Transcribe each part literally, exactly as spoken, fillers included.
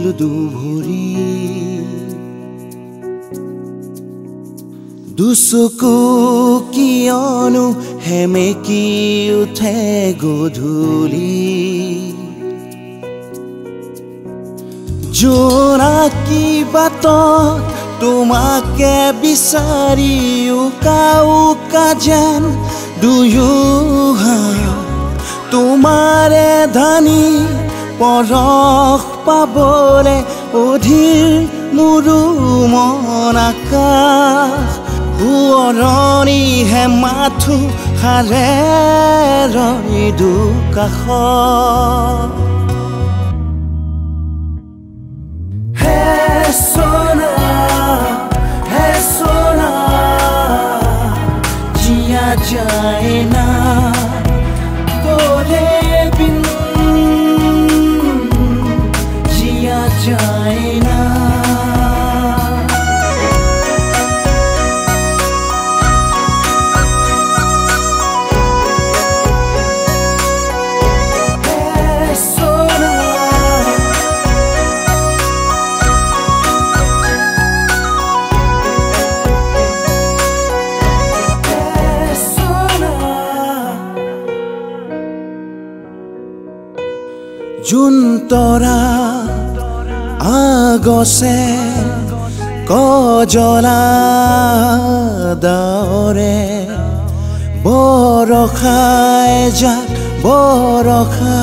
দুভৰি দুচকু কিয়নো হেমেকি উঠে গধূলি জোনাকী বাটত তোমাকে বিচাৰি উকা উকা যেন দুয়ো তোমাৰে ধানি পৰশ পাবলে অধীৰ মোৰো মন আকাশ সোঁৱৰণিহে মাথো সাৰে ৰৈ দুকাষত হে সোনা হে সোনা জিয়া যায় না তোরে বিন জিয়া যায় না জোন তৰা আগছে কজলা দাৱৰে বৰষাই যাক বৰষা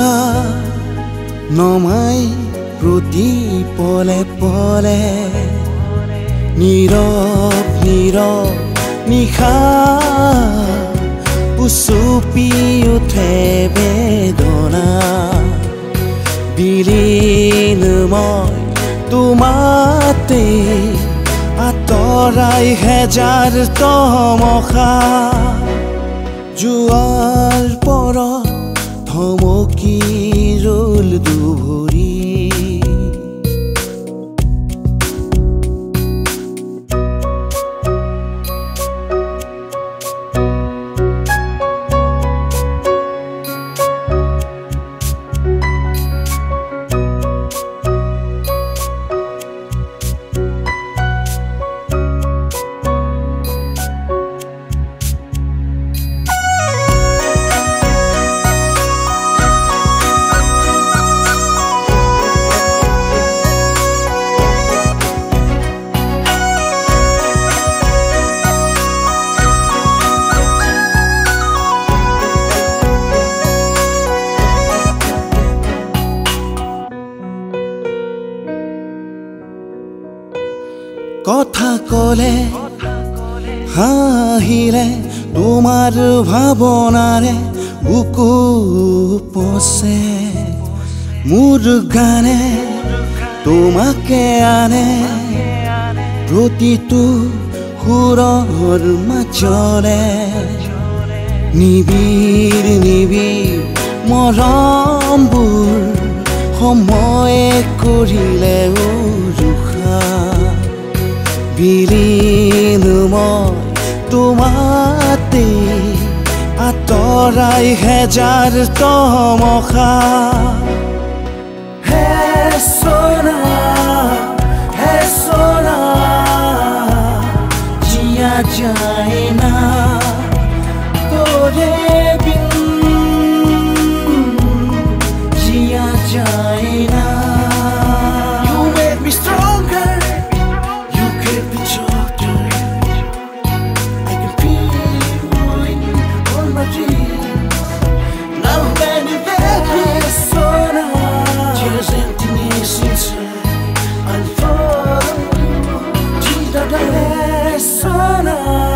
নমাই প্ৰতি পলে পলে নীৰৱ নীৰৱ নিশা উচুপি উঠে বেদনা বিলীন মই তোমাতে আঁতৰাই হেজাৰ তমসা জোৱাৰ পৰত থমকি ৰল দুভৰি কথা কলে হাঁহিলে তোমাৰ ভাৱনাৰে বুকু পচে মোৰ গানে তোমাকে আনে প্ৰতিটো সুৰৰ মাজৰে নিবিৰ নিবিৰ মৰমবোৰ সময়ে কৰিলে উৰুষা বিলীন মই তোমাতে আঁতৰাই হেজাৰ তমসা হে সোনা হে সোনা জিয়া যায় না তোরে বিন জিয়া যায় না You made me stronger Sonar